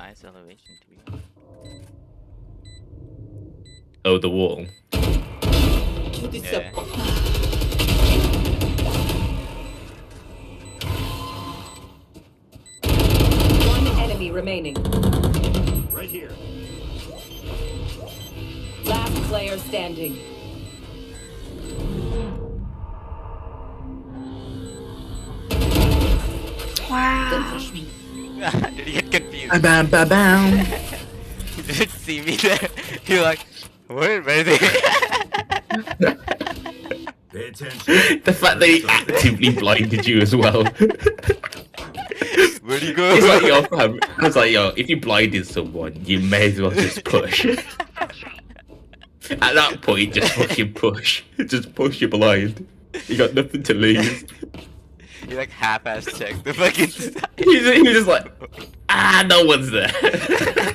nice elevation to be honest. Oh, the wall. Yeah. One enemy remaining. Right here. Last player standing. Wow. Did you get confused? Bam, bam, bam. You didn't see me there. You're like, where are they? Pay attention. The fact that he actively blinded you as well. Where'd you go? It's like, yo, fam. It's like, yo, if you blinded someone, you may as well just push. At that point, just fucking push. Just push your blind. You got nothing to lose. You like half-ass check the fucking. He was just like, ah, no one's there.